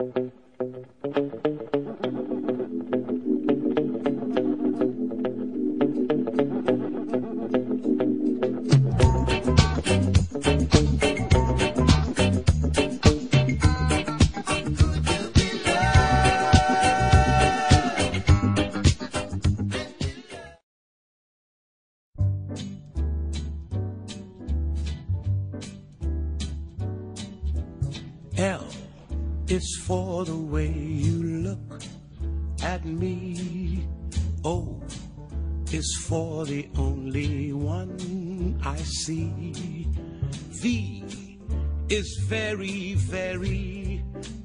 L is for the way you look at me. O is for the only one I see. V is very, very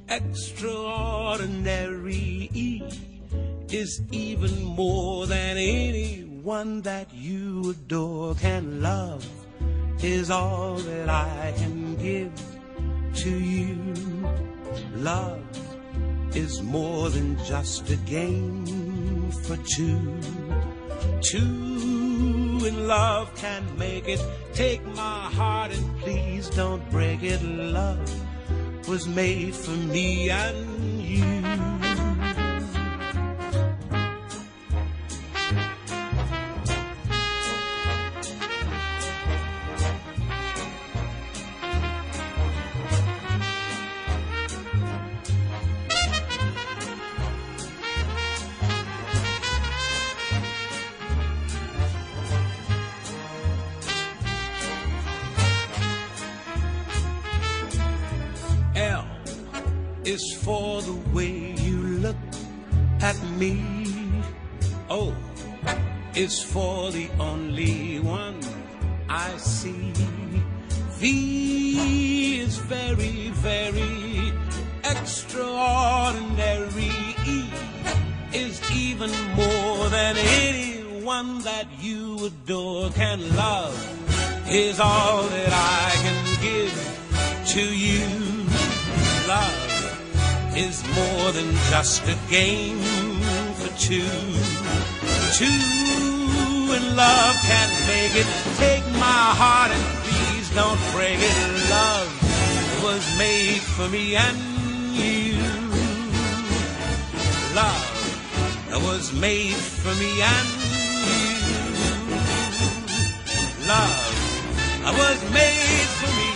extraordinary. E is even more than anyone that you adore can love, is all that I can give to you. Love is more than just a game for two. Two in love can make it. Take my heart and please don't break it. Love was made for me and you. L is for the way you look at me. O is for the only one I see. V is very, very extraordinary. E is even more than anyone that you adore can love, is all that I can give to you. Love is more than just a game for two. Two in love can make it. Take my heart and please don't break it. Love was made for me and you. Love was made for me and you. Love was made for me